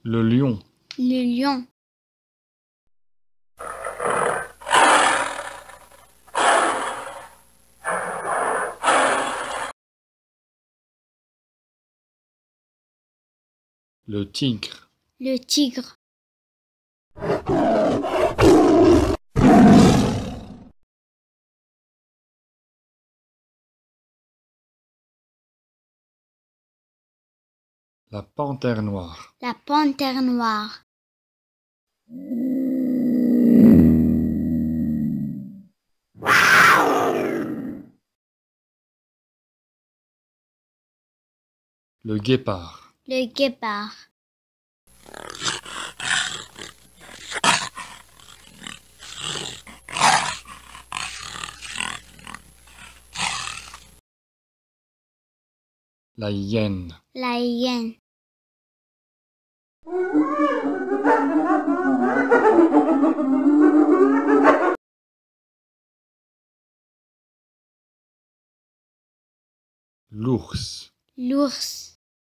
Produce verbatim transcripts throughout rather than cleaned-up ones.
Le lion. Le lion. Le tigre. Le tigre. La panthère noire. La panthère noire. Le guépard. Le guépard. La hyène. La hyène. L'ours. L'ours.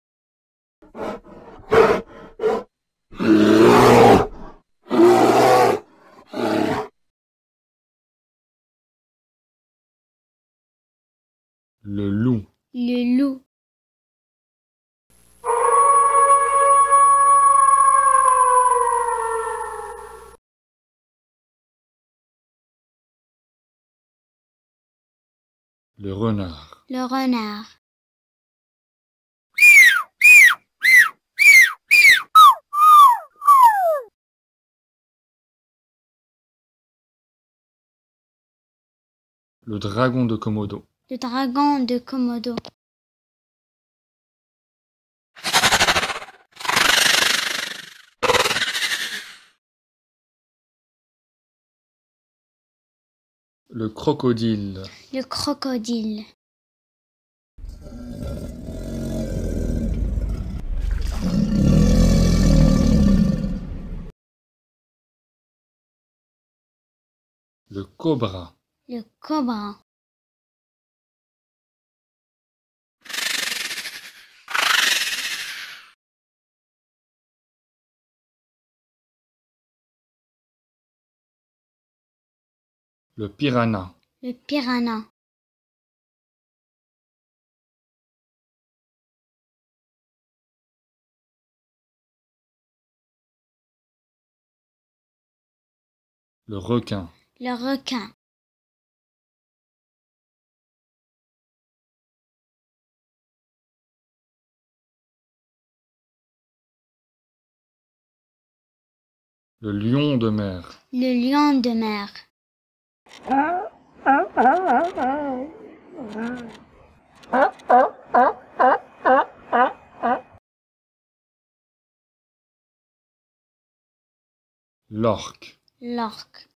Le loup. Le loup. Le renard. Le renard. Le dragon de Komodo. Le dragon de Komodo. Le crocodile. Le crocodile. Le cobra. Le cobra. Le piranha. Le piranha. Le requin. Le requin. Le lion de mer. Le lion de mer. L'orque. L'orque.